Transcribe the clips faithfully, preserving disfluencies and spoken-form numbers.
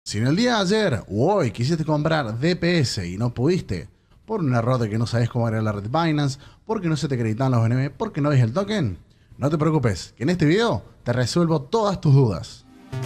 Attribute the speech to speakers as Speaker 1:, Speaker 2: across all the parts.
Speaker 1: Si en el día de ayer o hoy quisiste comprar D P S y no pudiste, por un error de que no sabes cómo agregar la red Binance, porque no se te acreditan los B N B, porque no ves el token, no te preocupes, que en este video te resuelvo todas tus dudas.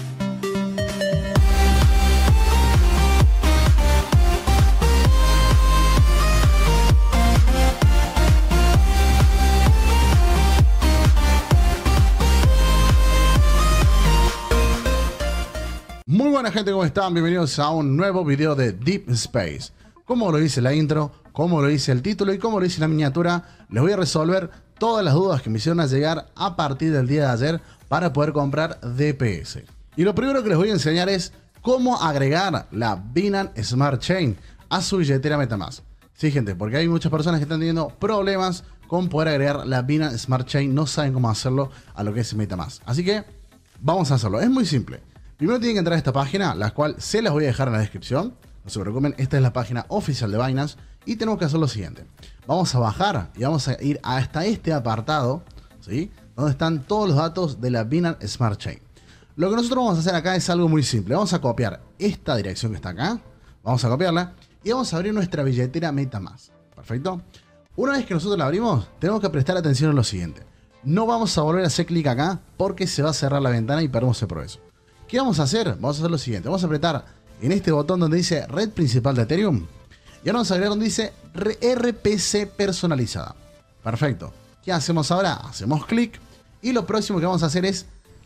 Speaker 1: Muy buena gente, ¿cómo están? Bienvenidos a un nuevo video de Deep Space. Como lo dice la intro, como lo dice el título y como lo dice la miniatura, les voy a resolver todas las dudas que me hicieron llegar a partir del día de ayer para poder comprar D P S. Y lo primero que les voy a enseñar es cómo agregar la Binance Smart Chain a su billetera MetaMask. Sí, gente, porque hay muchas personas que están teniendo problemas con poder agregar la Binance Smart Chain, no saben cómo hacerlo a lo que es MetaMask. Así que vamos a hacerlo, es muy simple. Primero tienen que entrar a esta página, la cual se las voy a dejar en la descripción. No se preocupen, esta es la página oficial de Binance. Y tenemos que hacer lo siguiente. Vamos a bajar y vamos a ir hasta este apartado, ¿sí? Donde están todos los datos de la Binance Smart Chain. Lo que nosotros vamos a hacer acá es algo muy simple. Vamos a copiar esta dirección que está acá. Vamos a copiarla y vamos a abrir nuestra billetera MetaMask. Perfecto. Una vez que nosotros la abrimos, tenemos que prestar atención a lo siguiente. No vamos a volver a hacer clic acá porque se va a cerrar la ventana y perdemos el progreso. ¿Qué vamos a hacer? Vamos a hacer lo siguiente. Vamos a apretar en este botón donde dice red principal de Ethereum. Y ahora vamos a agregar donde dice R P C personalizada. Perfecto. ¿Qué hacemos ahora? Hacemos clic. Y lo próximo que vamos a hacer es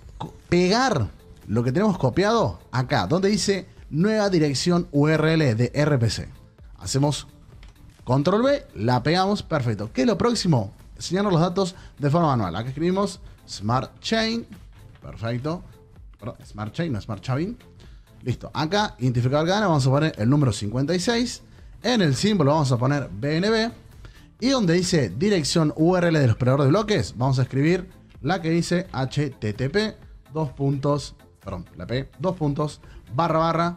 Speaker 1: pegar lo que tenemos copiado acá. Donde dice nueva dirección U R L de R P C. Hacemos control B. La pegamos. Perfecto. ¿Qué es lo próximo? Enseñarnos los datos de forma manual. Acá escribimos Smart Chain. Perfecto. Perdón, Smart Chain, no Smart Chain. Listo. Acá, identificador cadena, vamos a poner el número cincuenta y seis. En el símbolo vamos a poner B N B. Y donde dice dirección U R L del operador de bloques, vamos a escribir la que dice H T T P dos puntos, perdón, la P, dos puntos, barra barra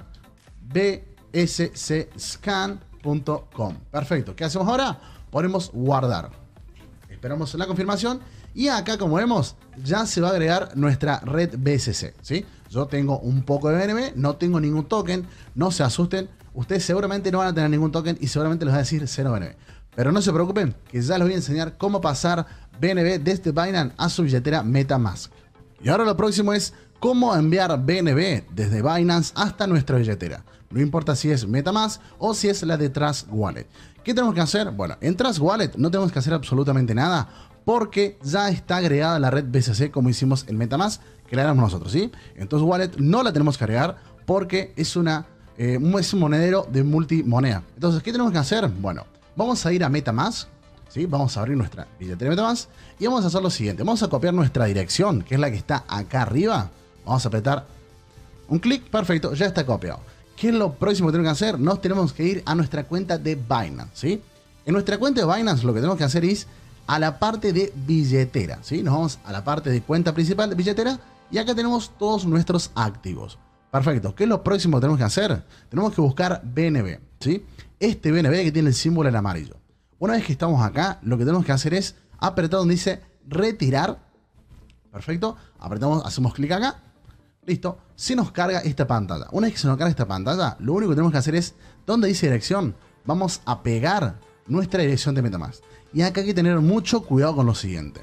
Speaker 1: B S C scan punto com. Perfecto. ¿Qué hacemos ahora? Ponemos guardar. Esperamos la confirmación. Y acá, como vemos, ya se va a agregar nuestra red B S C, ¿sí? Yo tengo un poco de B N B, no tengo ningún token, no se asusten. Ustedes seguramente no van a tener ningún token y seguramente les va a decir cero B N B. Pero no se preocupen, que ya les voy a enseñar cómo pasar B N B desde Binance a su billetera MetaMask. Y ahora lo próximo es cómo enviar B N B desde Binance hasta nuestra billetera. No importa si es MetaMask o si es la de Trust Wallet. ¿Qué tenemos que hacer? Bueno, en Trust Wallet no tenemos que hacer absolutamente nada, porque ya está agregada la red B S C como hicimos en MetaMask, que la éramos nosotros, ¿sí? Entonces Wallet no la tenemos que agregar porque es, una, eh, es un monedero de multimoneda. Entonces, ¿qué tenemos que hacer? Bueno, vamos a ir a MetaMask, ¿sí? Vamos a abrir nuestra billetera de MetaMask y vamos a hacer lo siguiente. Vamos a copiar nuestra dirección, que es la que está acá arriba. Vamos a apretar un clic, perfecto, ya está copiado. ¿Qué es lo próximo que tenemos que hacer? Nos tenemos que ir a nuestra cuenta de Binance, ¿sí? En nuestra cuenta de Binance lo que tenemos que hacer es a la parte de billetera, ¿sí? Nos vamos a la parte de cuenta principal de billetera y acá tenemos todos nuestros activos. Perfecto. ¿Qué es lo próximo que tenemos que hacer? Tenemos que buscar B N B, ¿sí? Este B N B que tiene el símbolo en amarillo. Una vez que estamos acá, lo que tenemos que hacer es apretar donde dice retirar. Perfecto. Apretamos, hacemos clic acá. Listo. Se nos carga esta pantalla. Una vez que se nos carga esta pantalla, lo único que tenemos que hacer es, donde dice dirección, vamos a pegar nuestra dirección de MetaMask. Y acá hay que tener mucho cuidado con lo siguiente.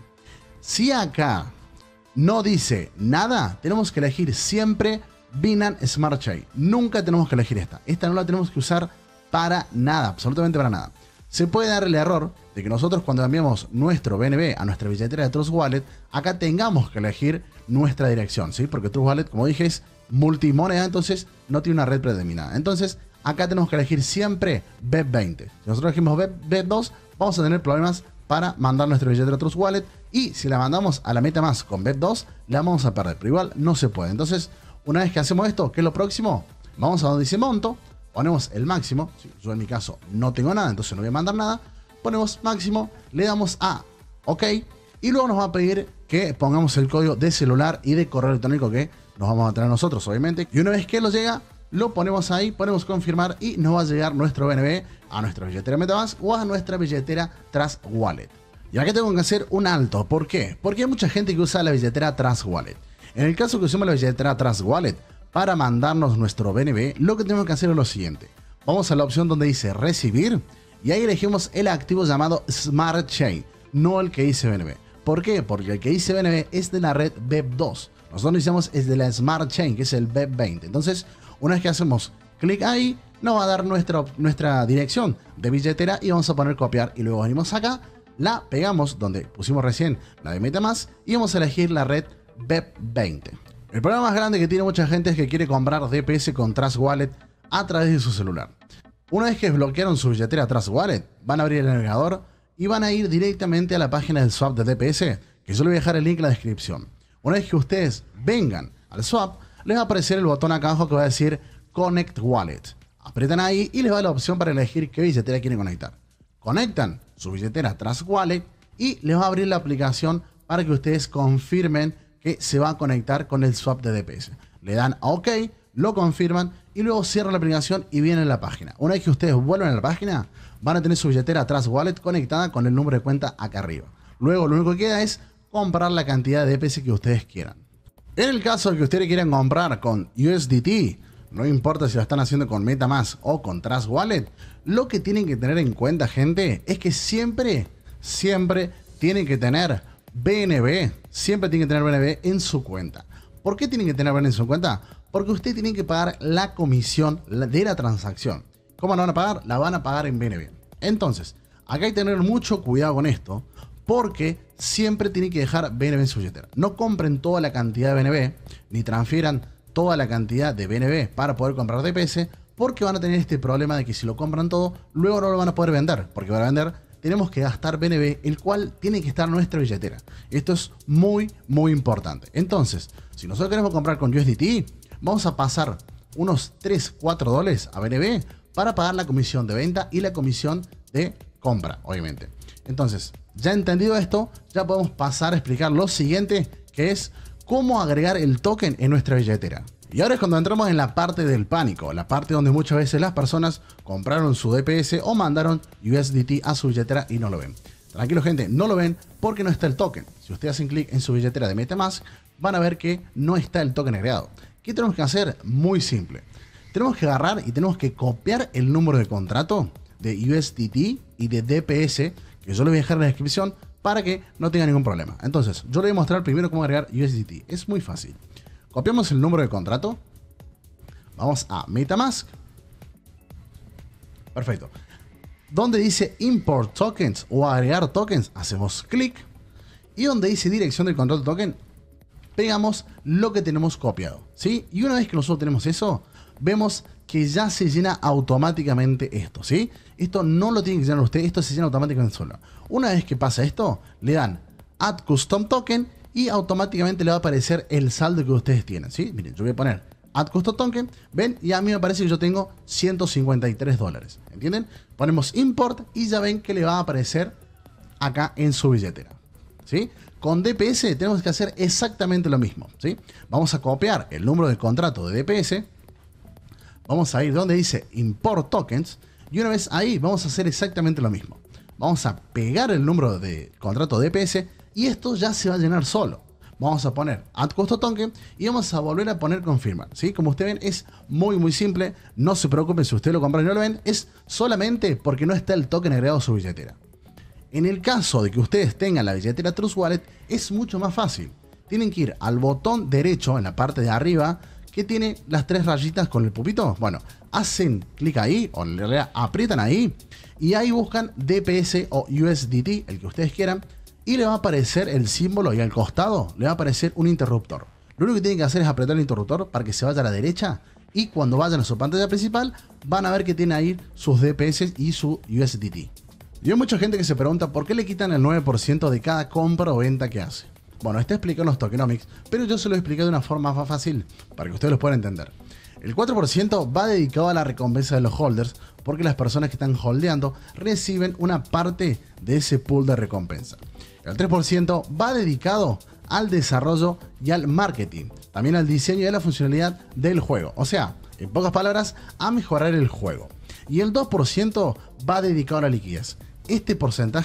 Speaker 1: Si acá no dice nada, tenemos que elegir siempre Binance Smart Chain. Nunca tenemos que elegir esta. Esta no la tenemos que usar para nada, absolutamente para nada. Se puede dar el error de que nosotros cuando enviamos nuestro B N B a nuestra billetera de Trust Wallet, acá tengamos que elegir nuestra dirección, ¿sí? Porque Trust Wallet, como dije, es multimoneda, entonces no tiene una red predeterminada. Entonces, acá tenemos que elegir siempre B E P veinte. Si nosotros elegimos B E P dos, vamos a tener problemas para mandar nuestra billetera a Trust Wallet. Y si la mandamos a la MetaMask con B E P dos, la vamos a perder. Pero igual no se puede. Entonces, una vez que hacemos esto, ¿qué es lo próximo? Vamos a donde dice monto. Ponemos el máximo. Yo en mi caso no tengo nada, entonces no voy a mandar nada. Ponemos máximo. Le damos a OK. Y luego nos va a pedir que pongamos el código de celular y de correo electrónico que nos vamos a tener nosotros, obviamente. Y una vez que lo llega, lo ponemos ahí, ponemos confirmar y nos va a llegar nuestro B N B a nuestra billetera MetaMask o a nuestra billetera Trust Wallet. Y acá tengo que hacer un alto. ¿Por qué? Porque hay mucha gente que usa la billetera Trust Wallet. En el caso que usemos la billetera Trust Wallet, para mandarnos nuestro B N B, lo que tenemos que hacer es lo siguiente. Vamos a la opción donde dice recibir y ahí elegimos el activo llamado Smart Chain, no el que dice B N B. ¿Por qué? Porque el que dice B N B es de la red B E P dos. Nosotros necesitamos es de la Smart Chain, que es el B E P veinte. Entonces, una vez que hacemos clic ahí, nos va a dar nuestra, nuestra dirección de billetera y vamos a poner copiar. Y luego venimos acá, la pegamos donde pusimos recién la de MetaMask y vamos a elegir la red B E P veinte. El problema más grande que tiene mucha gente es que quiere comprar D P S con Trust Wallet a través de su celular. Una vez que desbloquearon su billetera Trust Wallet, van a abrir el navegador y van a ir directamente a la página del swap de D P S, que yo les voy a dejar el link en la descripción. Una vez que ustedes vengan al swap, les va a aparecer el botón acá abajo que va a decir Connect Wallet. Apretan ahí y les va la opción para elegir qué billetera quieren conectar. Conectan su billetera Trust Wallet y les va a abrir la aplicación para que ustedes confirmen que se va a conectar con el swap de D P S. Le dan a OK, lo confirman y luego cierran la aplicación y vienen a la página. Una vez que ustedes vuelven a la página, van a tener su billetera Trust Wallet conectada con el número de cuenta acá arriba. Luego lo único que queda es comprar la cantidad de D P S que ustedes quieran. En el caso de que ustedes quieran comprar con U S D T, no importa si lo están haciendo con MetaMask o con Trust Wallet, lo que tienen que tener en cuenta, gente, es que siempre, siempre tienen que tener B N B. Siempre tienen que tener B N B en su cuenta. ¿Por qué tienen que tener B N B en su cuenta? Porque ustedes tienen que pagar la comisión de la transacción. ¿Cómo la van a pagar? La van a pagar en B N B. Entonces, acá hay que tener mucho cuidado con esto, porque siempre tienen que dejar B N B en su billetera. No compren toda la cantidad de B N B, ni transfieran toda la cantidad de B N B para poder comprar D P S, porque van a tener este problema de que si lo compran todo, luego no lo van a poder vender, porque para vender tenemos que gastar B N B, el cual tiene que estar en nuestra billetera. Esto es muy, muy importante. Entonces, si nosotros queremos comprar con U S D T, vamos a pasar unos tres, cuatro dólares a B N B para pagar la comisión de venta y la comisión de compra, obviamente. Entonces, ya entendido esto, ya podemos pasar a explicar lo siguiente, que es cómo agregar el token en nuestra billetera. Y ahora es cuando entramos en la parte del pánico, la parte donde muchas veces las personas compraron su D P S o mandaron U S D T a su billetera y no lo ven. Tranquilo, gente, no lo ven porque no está el token. Si ustedes hacen clic en su billetera de MetaMask, van a ver que no está el token agregado. ¿Qué tenemos que hacer? Muy simple. Tenemos que agarrar y tenemos que copiar el número de contrato de U S D T y de D P S, que yo les voy a dejar en la descripción para que no tenga ningún problema. Entonces, yo les voy a mostrar primero cómo agregar U S D T. Es muy fácil. Copiamos el número de contrato. Vamos a MetaMask. Perfecto. Donde dice Import Tokens o agregar tokens, hacemos clic. Y donde dice dirección del contrato token, pegamos lo que tenemos copiado, ¿sí? Y una vez que nosotros tenemos eso, vemos que ya se llena automáticamente esto, ¿sí? Esto no lo tienen que llenar ustedes, esto se llena automáticamente solo. Una vez que pasa esto, le dan Add Custom Token y automáticamente le va a aparecer el saldo que ustedes tienen, ¿sí? Miren, yo voy a poner Add Custom Token, ven, y a mí me parece que yo tengo ciento cincuenta y tres dólares, ¿entienden? Ponemos Import y ya ven que le va a aparecer acá en su billetera, ¿sí? Con D P S tenemos que hacer exactamente lo mismo, ¿sí? Vamos a copiar el número de contrato de D P S. Vamos a ir donde dice Import Tokens. Y una vez ahí vamos a hacer exactamente lo mismo. Vamos a pegar el número de contrato de D P S. Y esto ya se va a llenar solo. Vamos a poner Add Custom Token. Y vamos a volver a poner Confirmar, ¿sí? Como ustedes ven, es muy muy simple. No se preocupen si ustedes lo compran y no lo ven. Es solamente porque no está el token agregado a su billetera. En el caso de que ustedes tengan la billetera Trust Wallet, es mucho más fácil. Tienen que ir al botón derecho en la parte de arriba, que tiene las tres rayitas con el pupito. Bueno, hacen clic ahí, o en realidad aprietan ahí, y ahí buscan D P S o U S D T, el que ustedes quieran, y le va a aparecer el símbolo y al costado le va a aparecer un interruptor. Lo único que tienen que hacer es apretar el interruptor para que se vaya a la derecha, y cuando vayan a su pantalla principal, van a ver que tiene ahí sus D P S y su U S D T. Y hay mucha gente que se pregunta por qué le quitan el nueve por ciento de cada compra o venta que hace. Bueno, está explicado en los tokenomics, pero yo se lo expliqué de una forma más fácil para que ustedes lo puedan entender. El cuatro por ciento va dedicado a la recompensa de los holders, porque las personas que están holdeando reciben una parte de ese pool de recompensa. El tres por ciento va dedicado al desarrollo y al marketing, también al diseño y a la funcionalidad del juego. O sea, en pocas palabras, a mejorar el juego. Y el dos por ciento va dedicado a la liquidez. Este porcentaje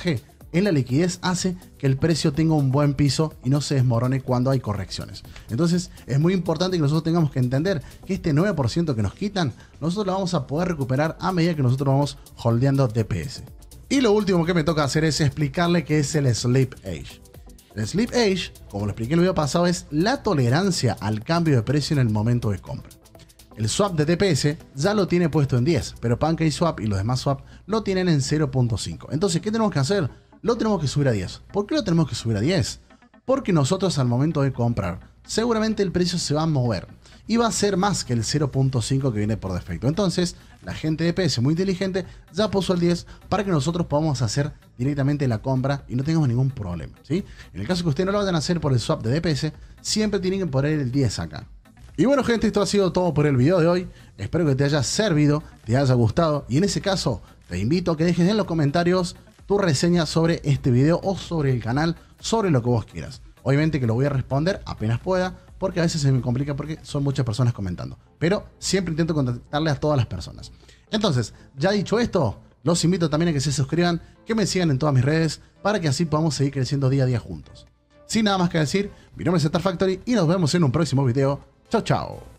Speaker 1: en la liquidez hace que el precio tenga un buen piso y no se desmorone cuando hay correcciones. Entonces es muy importante que nosotros tengamos que entender que este nueve por ciento que nos quitan, nosotros lo vamos a poder recuperar a medida que nosotros vamos holdeando D P S. Y lo último que me toca hacer es explicarle qué es el Sleep Age. El Sleep Age, como lo expliqué en el video pasado, es la tolerancia al cambio de precio en el momento de compra. El swap de D P S ya lo tiene puesto en diez, pero PancakeSwap y los demás swap lo tienen en cero punto cinco. Entonces, ¿qué tenemos que hacer? Lo tenemos que subir a diez. ¿Por qué lo tenemos que subir a diez? Porque nosotros al momento de comprar, seguramente el precio se va a mover y va a ser más que el cero punto cinco que viene por defecto. Entonces, la gente de D P S muy inteligente ya puso el diez para que nosotros podamos hacer directamente la compra y no tengamos ningún problema, ¿sí? En el caso que ustedes no lo vayan a hacer por el swap de D P S, siempre tienen que poner el diez acá. Y bueno, gente, esto ha sido todo por el video de hoy. Espero que te haya servido, te haya gustado. Y en ese caso, te invito a que dejes en los comentarios tu reseña sobre este video o sobre el canal, sobre lo que vos quieras. Obviamente que lo voy a responder apenas pueda, porque a veces se me complica porque son muchas personas comentando. Pero siempre intento contactarle a todas las personas. Entonces, ya dicho esto, los invito también a que se suscriban, que me sigan en todas mis redes, para que así podamos seguir creciendo día a día juntos. Sin nada más que decir, mi nombre es Star Factory y nos vemos en un próximo video. Chao, chao.